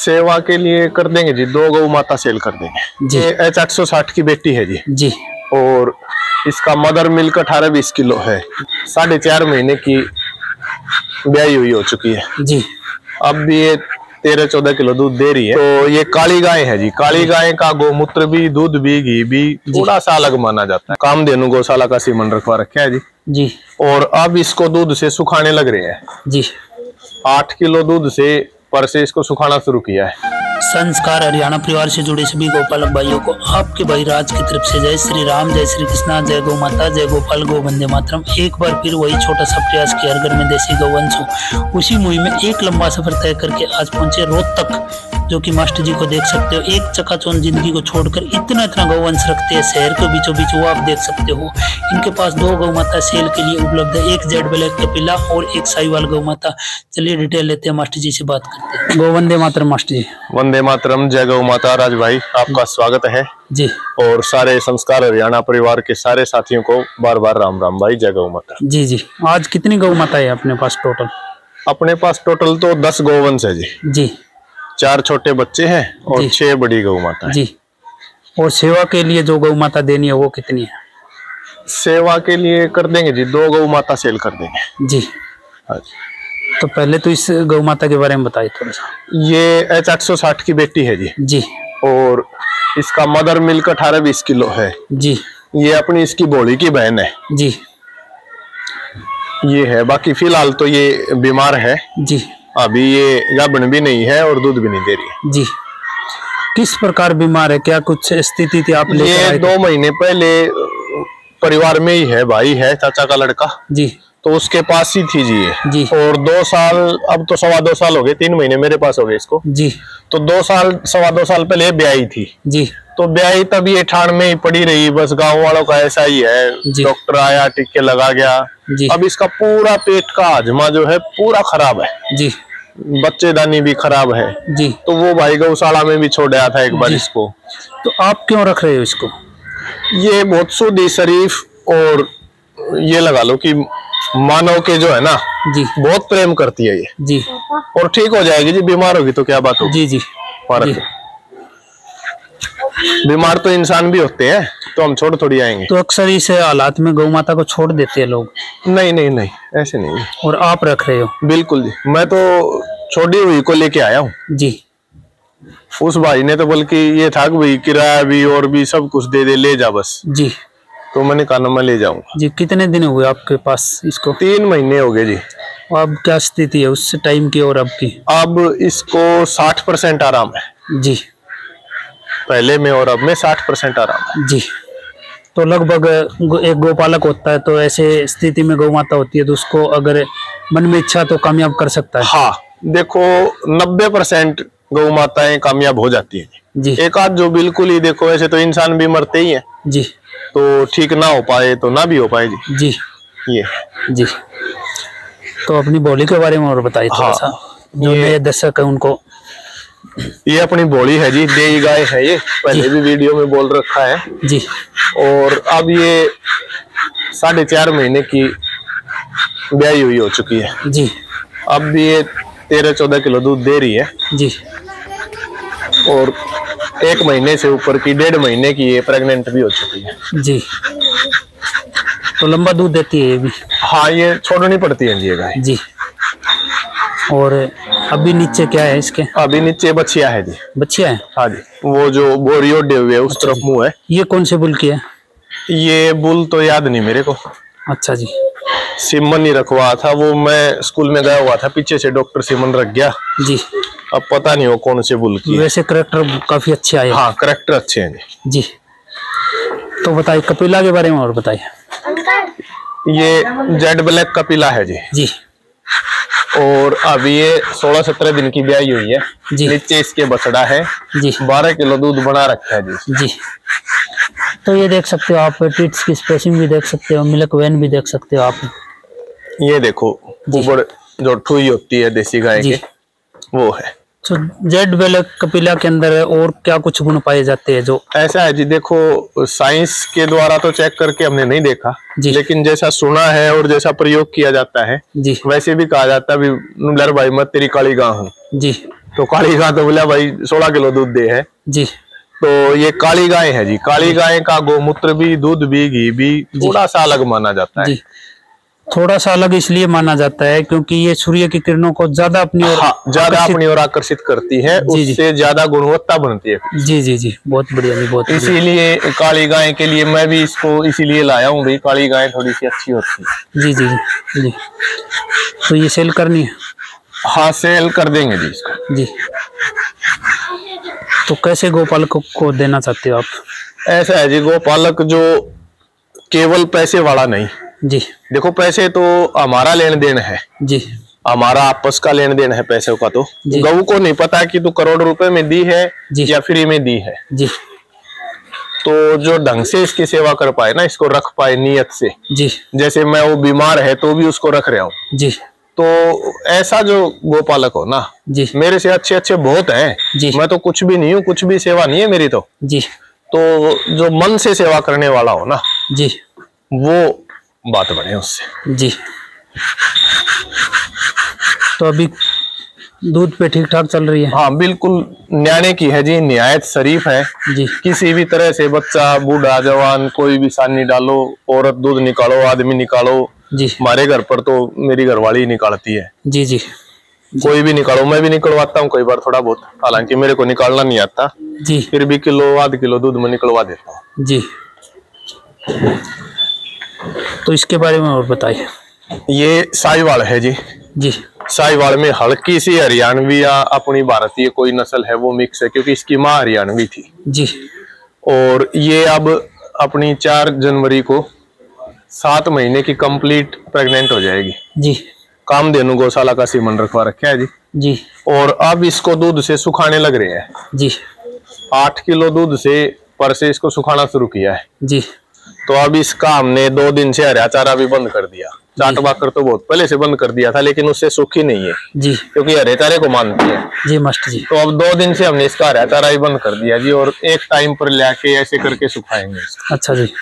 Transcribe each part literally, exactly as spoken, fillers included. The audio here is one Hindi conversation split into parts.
सेवा के लिए कर देंगे जी, दो गौ माता सेल कर देंगे जी। ये एच आठ सौ साठ की बेटी है जी जी और इसका मदर मिल्क अठारह बीस किलो है, साढ़े चार महीने की ब्याई हुई हो चुकी है जी। अब भी ये तेरह चौदह किलो दूध दे रही है। तो ये काली गाय है जी, काली गाय का गोमूत्र भी, दूध भी, घी भी थोड़ा सा अलग माना जाता है। कामधेनु गौशाला का सीमन रखवा रखा है जी जी। और अब इसको दूध से सुखाने लग रहे हैं जी। आठ किलो दूध से पर से इसको सुखाना शुरू किया है। संस्कार हरियाणा परिवार से जुड़े सभी गोपालक भाइयों को आपके भाई राज की तरफ से जय श्री राम, जय श्री कृष्णा, जय गौ माता, जय गोपाल, गो वंदे मातरम। एक बार फिर वही छोटा सा प्रयास कि हर घर में देसी गौवंश हो। उसी मुहिम में एक लंबा सफर तय करके आज पहुंचे रोहतक, जो कि मास्टर जी को देख सकते हो। एक चकाचौंध जिंदगी को छोड़कर इतना इतना गौवंश रखते हैं शहर के बीचों बीच, वो आप देख सकते हो। इनके पास दो गौ माता सेल के लिए उपलब्ध है, एक जेड ब्लैक कपिला और एक साहिवाल गौ माता। चलिए डिटेल लेते हैं, मास्टर जी से बात करते हैं। गो वंदे मातरम मास्टर जी। वंदे मातरम, जय गौ माता। राज भाई आपका स्वागत है जी, और सारे संस्कार हरियाणा परिवार के सारे साथियों को बार बार राम राम भाई, जय गौ माता जी जी। आज कितनी गौ माता है अपने पास टोटल? अपने पास टोटल तो दस गौवंश है जी जी। चार छोटे बच्चे हैं और छह बड़ी गौ माता है जी। और सेवा के लिए जो गौ माता देनी है वो कितनी है? सेवा के लिए कर देंगे जी, दो गौ माता सेल कर देंगे जी। हाँ जी। तो पहले तो इस गौ माता के बारे में बताइए थोड़ा सा। ये एच आठ सौ साठ की बेटी है जी जी। और इसका मदर मिल्क अठारह बीस किलो है जी। ये अपनी इसकी भोली की बहन है जी। ये है, बाकी फिलहाल तो ये बीमार है जी। अभी ये गाभण भी नहीं है और दूध भी नहीं दे रही है जी। किस प्रकार बीमार है, क्या कुछ स्थिति थी आप? ये दो महीने पहले परिवार में ही है, भाई है चाचा का लड़का जी, तो उसके पास ही थी जी ये जी। और दो साल, अब तो सवा दो साल हो गए, तीन महीने मेरे पास हो गए इसको जी। तो दो साल सवा दो साल पहले ब्याई थी जी। तो ब्याई तब ये ठाण में ही पड़ी रही, बस गांव वालों का ऐसा ही है, डॉक्टर आया टिक्के लगा गया जी। अब इसका पूरा पेट का हजमा जो है पूरा खराब है जी, बच्चेदानी भी खराब है जी। तो वो भाई गौशाला में भी छोड़ आया था एक बार इसको। तो आप क्यों रख रहे हो इसको? ये बहुत शुद्ध शरीफ, और ये लगा लो कि मानव के जो है ना जी, बहुत प्रेम करती है ये जी। और ठीक हो जाएगी जी, बीमार होगी तो क्या बात होगी जी जी। फर्क बीमार तो इंसान भी होते हैं, तो हम छोड़ थोड़ी आएंगे। तो अक्सर इस हालात में गौ माता को छोड़ देते हैं लोग। नहीं नहीं नहीं, ऐसे नहीं। और आप रख रहे हो? बिल्कुल जी, मैं तो छोड़ी हुई को लेके आया हूँ जी। उस भाई ने तो बल्कि ये था कि भाई किराया भी और भी सब कुछ दे दे, ले जा बस जी। तो मैंने कहा मैं ले जाऊंगा जी। कितने दिन हुए आपके पास इसको? तीन महीने हो गए जी। अब क्या स्थिति है उस टाइम की और अब की? अब इसको साठ परसेंट आराम है जी, पहले में और अब में साठ परसेंट आराम है जी। तो लगभग एक गोपालक होता है तो ऐसे स्थिति में गौ माता होती है तो उसको अगर मन में इच्छा तो कामयाब कर सकता है। हाँ देखो, नब्बे परसेंट गौ माताएं कामयाब हो जाती है जी। एक आध जो बिल्कुल ही, देखो ऐसे तो इंसान भी मरते ही है जी, तो ठीक ना हो पाए तो ना भी हो पाए जी जी। ये जी। तो अपनी बोली के बारे में और बताइए थोड़ा सा, जो नए दर्शक है उनको। ये अपनी बोली है जी, देई गाय है ये, पहले भी वीडियो में बोल रखा है जी। और अब ये साढ़े चार महीने की ब्याई हुई हो चुकी है जी। अब भी ये तेरह चौदह किलो दूध दे रही है जी। और एक महीने से ऊपर की, डेढ़ महीने की ये प्रेग्नेंट भी हो चुकी है जी। तो लंबा दूध देती है ये भी? हाँ, ये छोड़नी पड़ती है जी ये गाय जी। और अभी नीचे क्या है इसके? अभी नीचे बछिया है जी। बछिया है? हाँ जी, वो जो बोरी ओढ़े हुए है उस तरफ मुंह है। ये कौन से बुल की है? ये बुल तो याद नहीं मेरे को। अच्छा जी। सिमन ही रखवा था, वो मैं स्कूल में गया हुआ था, पीछे से डॉक्टर सिमन रख गया जी। अब पता नहीं हो कौन से बुल की। वैसे करैक्टर काफी अच्छे आए। हाँ, करैक्टर अच्छे हैं जी जी। तो बताइए कपिला के बारे में और बताइए। ये जेड ब्लैक कपिला है जी जी। और अभी ये सोलह सत्रह दिन की ब्याई हुई है जी। नीचे इसके बछड़ा है जी, बारह किलो दूध बना रखा है जी जी। तो ये देख सकते हो आप, टीट्स की स्पेसिंग भी देख सकते हो, मिल्क वेन भी देख सकते हो आप। ये देखो ऊपर जो ठुई होती है देसी गाय के, वो है। तो जेड ब्लैक कपिला के अंदर और क्या कुछ गुण पाए जाते हैं? जो ऐसा है जी, देखो साइंस के द्वारा तो चेक करके हमने नहीं देखा जी, लेकिन जैसा सुना है और जैसा प्रयोग किया जाता है जी, वैसे भी कहा जाता है भी भाई मत तेरी काली गां हूँ जी। तो काली गाय तो बोला भाई सोलह किलो दूध दे है जी। तो ये काली गाय है जी। काली गाय का गोमूत्र भी, दूध भी, घी भी थोड़ा सा अलग माना जाता है जी। थोड़ा सा अलग इसलिए माना जाता है क्योंकि ये सूर्य की किरणों को ज्यादा अपनी ओर हाँ, ज्यादा अपनी ओर आकर्षित करती है, उससे ज्यादा गुणवत्ता बनती है। जी जी जी, बहुत बढ़िया जी, बहुत। इसीलिए काली गाय के लिए मैं भी इसको इसीलिए लाया हूँ भाई, काली गाय थोड़ी सी अच्छी होती है। जी जी जी जी। तो ये सेल करनी है? हाँ, सेल कर देंगे जी इसको जी। तो कैसे गोपालक को देना चाहते हो आप? ऐसा है जी, गोपालक जो केवल पैसे वाला नहीं जी। देखो, पैसे तो हमारा लेन देन है जी, हमारा आपस का लेन देन है पैसे का। तो गऊ को नहीं पता कि तू करोड़ रुपए में दी है या फ्री में दी है जी। तो जो ढंग से इसकी सेवा कर पाए ना, इसको रख पाए नियत से जी। जैसे मैं वो बीमार है तो भी उसको रख रहा हूँ जी। तो ऐसा जो गोपालक हो ना जी, मेरे से अच्छे अच्छे बहुत हैं जी। मैं तो कुछ भी नहीं हूँ, कुछ भी सेवा नहीं है मेरी तो जी। तो जो मन से सेवा करने वाला हो ना जी, वो बात बढ़े उससे जी। तो अभी दूध पे ठीक ठाक चल रही है? हाँ बिल्कुल, न्याणे की है जी, निहायत शरीफ है जी। किसी भी तरह से बच्चा, बूढ़ा, जवान, कोई भी सानी डालो, औरत दूध निकालो, आदमी निकालो जी। हमारे घर पर तो मेरी घरवाली निकालती है जी जी। कोई भी निकालो, मैं भी निकलवाता हूँ कई बार थोड़ा बहुत, हालांकि मेरे को निकालना नहीं आता जी, फिर भी किलो आध किलो दूध में निकलवा देता हूँ जी। तो इसके बारे में और बताइए। ये साहिवाल है जी। जी। साहिवाल में हल्की सी हरियाणवी या अपनी भारतीय कोई नस्ल है वो मिक्स है, क्योंकि इसकी माँ हरियाणवी थी जी। और ये अब अपनी चार जनवरी को सात महीने की कंप्लीट प्रेग्नेंट हो जाएगी जी। कामधेनु गौशाला का सीमन रखवा रखा है जी जी। और अब इसको दूध से सुखाने लग रहे हैं जी। आठ किलो दूध से पर से इसको सुखाना शुरू किया है जी। तो अब इसका हमने दो दिन से हरा चारा भी बंद कर दिया। चाट बाकर तो बहुत पहले से बंद कर दिया था, लेकिन उससे सुखी नहीं है जी, क्योंकि हरे चारे को मानती है जी मस्त जी। तो अब दो दिन से हमने इसका हरा चारा ही बंद कर दिया जी, और एक टाइम पर लाके ऐसे करके सुखाएंगे इसको। अच्छा जी।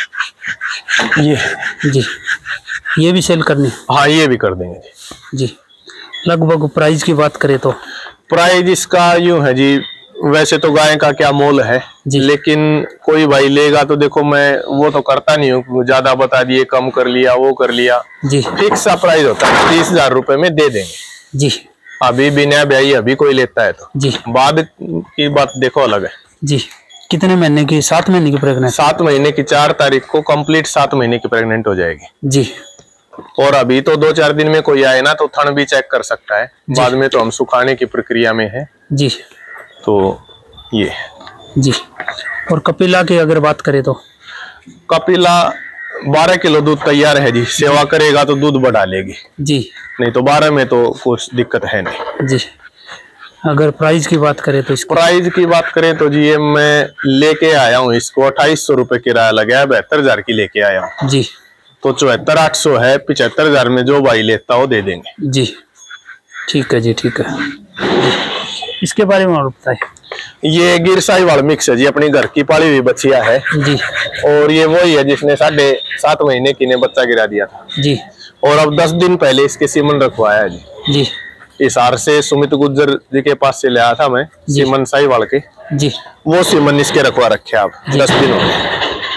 ये जी, ये भी सेल करनी? हाँ, ये भी कर देंगे जी जी। लगभग प्राइस की बात करें तो? प्राइस इसका यूं है जी, वैसे तो गाय का क्या मोल है जी, लेकिन कोई भाई लेगा तो देखो मैं वो तो करता नहीं हूँ, ज्यादा बता दिए, कम कर लिया, वो कर लिया जी। फिक्स सा प्राइस होता है, तीस हजार रुपए में दे देंगे जी। अभी बिना ब्याई अभी कोई लेता है तो जी, बाद की बात देखो अलग है जी। कितने महीने की? सात महीने की प्रेग्नेंट? सात महीने की, चार तारीख को कंप्लीट सात महीने की प्रेग्नेंट हो जाएगी जी। और अभी तो दो चार दिन में कोई आए ना तो थन भी चेक कर सकता है, बाद में तो हम सुखाने की प्रक्रिया में है जी। तो ये जी। और कपिला की अगर बात करें तो? कपिला बारह किलो दूध तैयार है जी, सेवा करेगा तो दूध बढ़ा लेगी जी, नहीं तो बारह में तो कुछ दिक्कत है नहीं जी। अगर प्राइस की बात करें तो? प्राइस की बात करें तो जी, ये मैं लेके आया हूँ इसको अट्ठाईस सौ रुपए किराया लगा है, बहत्तर हजार की लेके आया हूँ जी। तो चौहत्तर आठ सौ है, पिछहत्तर हजार में जो भाई लेता हो दे देंगे जी। ठीक है जी, ठीक है। इसके बारे में और बताइए। ये गिर साहिवाल मिक्स है जी, अपनी घर की पाली हुई बच्चिया है जी। और ये वही है जिसने साढ़े सात महीने की ने बच्चा गिरा दिया था जी। और अब दस दिन पहले इसके सीमन रखवाया है जी जी। हिसार से सुमित गुज्जर जी के पास से लाया था मैं सीमन साहिवाल के जी, वो सीमन इसके रखवा रखे अब दस दिन हो गए।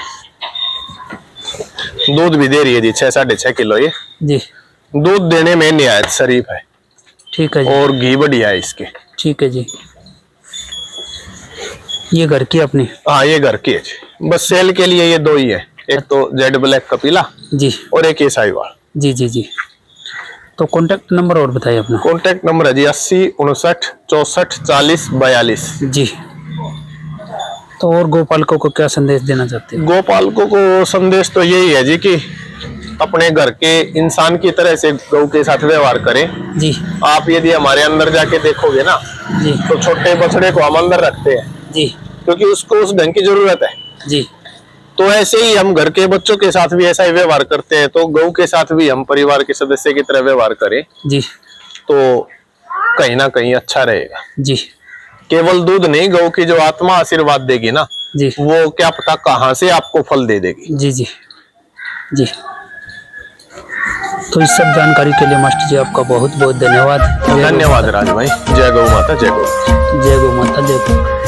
दूध भी दे रही है जी, छह साढ़े छह किलो ये जी। दूध देने में निहायत शरीफ है। ठीक है जी। और घी बढ़िया है इसके। ठीक है जी। ये घर की अपनी? हाँ, ये घर की है जी, बस सेल के लिए ये दो ही है, एक तो जेड ब्लैक कपिला जी और एक ये साहिवाल जी जी जी। तो कॉन्टेक्ट नंबर और बताइए अपना। कॉन्टेक्ट नंबर है जी अस्सी उनसठ चौसठ चालीस बयालीस जी। तो और गोपालकों को क्या संदेश देना चाहते हैं? गोपालकों को संदेश तो यही है जी कि अपने घर के इंसान की तरह से गौ के साथ व्यवहार करें जी। आप यदि हमारे अंदर जाके देखोगे ना जी, तो छोटे बछड़े को हम अंदर रखते हैं जी, क्योंकि उसको उस ढंग की जरूरत है जी। तो ऐसे ही हम घर के बच्चों के साथ भी ऐसा ही व्यवहार करते हैं, तो गौ के साथ भी हम परिवार के सदस्य की तरह व्यवहार करें जी, तो कहीं ना कहीं अच्छा रहेगा जी। केवल दूध नहीं, गौ की जो आत्मा आशीर्वाद देगी ना जी, वो क्या पता कहाँ से आपको फल दे देगी जी जी जी। तो इस सब जानकारी के लिए मास्टर जी आपका बहुत बहुत धन्यवाद। धन्यवाद राज भाई। जय गौ माता, जय गौ जय गौ माता, जय गौ।